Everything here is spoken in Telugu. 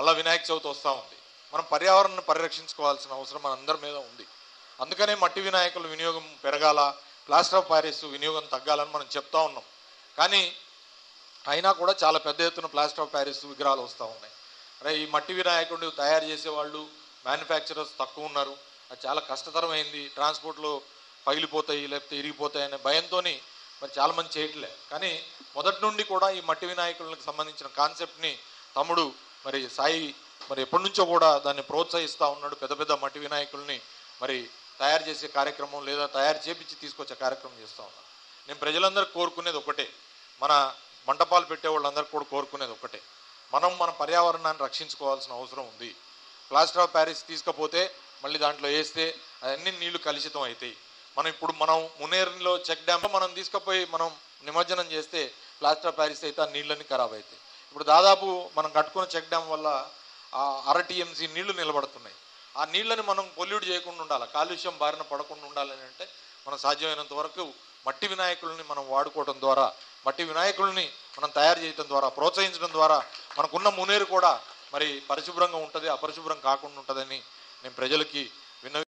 మళ్ళీ వినాయక చవితి వస్తూ ఉంది. మనం పర్యావరణాన్ని పరిరక్షించుకోవాల్సిన అవసరం మనందరి మీద ఉంది. అందుకనే మట్టి వినాయకుల వినియోగం పెరగాల, ప్లాస్టర్ ఆఫ్ ప్యారిస్ వినియోగం తగ్గాలని మనం చెప్తా ఉన్నాం. కానీ అయినా కూడా చాలా పెద్ద ఎత్తున ప్లాస్టర్ ఆఫ్ ప్యారిస్ విగ్రహాలు వస్తూ ఉన్నాయి. అరే ఈ మట్టి వినాయకుడిని తయారు చేసేవాళ్ళు, మ్యానుఫ్యాక్చరర్స్ తక్కువ ఉన్నారు, అది చాలా కష్టతరమైంది, ట్రాన్స్పోర్ట్లో పగిలిపోతాయి లేకపోతే ఇరిగిపోతాయి అనే భయంతో మరి చాలామంది చేయట్లే. కానీ మొదటి నుండి కూడా ఈ మట్టి వినాయకులకు సంబంధించిన కాన్సెప్ట్ని తమ్ముడు మరి సాయి మరి ఎప్పటి నుంచో కూడా దాన్ని ప్రోత్సహిస్తూ ఉన్నాడు. పెద్ద పెద్ద మట్టి వినాయకుల్ని మరి తయారు చేసే కార్యక్రమం లేదా తయారు చేపించి తీసుకొచ్చే కార్యక్రమం చేస్తూ ఉన్నాను. నేను ప్రజలందరూ కోరుకునేది ఒకటే, మన మంటపాలు పెట్టే వాళ్ళందరూ కూడా కోరుకునేది ఒకటే, మనం మన పర్యావరణాన్ని రక్షించుకోవాల్సిన అవసరం ఉంది. ప్లాస్టర్ ఆఫ్ ప్యారిస్ తీసుకపోతే మళ్ళీ దాంట్లో వేస్తే అన్ని నీళ్లు కలుషితం అవుతాయి. మనం మునేరులో చెక్ డ్యామ్ మనం తీసుకుపోయి మనం నిమజ్జనం చేస్తే ప్లాస్టర్ ఆఫ్ ప్యారిస్ అయితే ఆ నీళ్ళన్నీ ఖరాబ్ అవుతాయి. ఇప్పుడు దాదాపు మనం కట్టుకున్న చెక్ డ్యామ్ వల్ల 1/2 TMC నీళ్లు నిలబడుతున్నాయి. ఆ నీళ్ళని మనం పొల్యూట్ చేయకుండా ఉండాలి, కాలుష్యం బారిన పడకుండా ఉండాలని అంటే మనం సాధ్యమైనంత వరకు మట్టి వినాయకుల్ని మనం వాడుకోవడం ద్వారా, మట్టి వినాయకుల్ని మనం తయారు చేయడం ద్వారా, ప్రోత్సహించడం ద్వారా మనకున్న మునేరు కూడా మరి పరిశుభ్రంగా ఉంటుంది, అపరిశుభ్రం కాకుండా ఉంటుందని నేను ప్రజలకి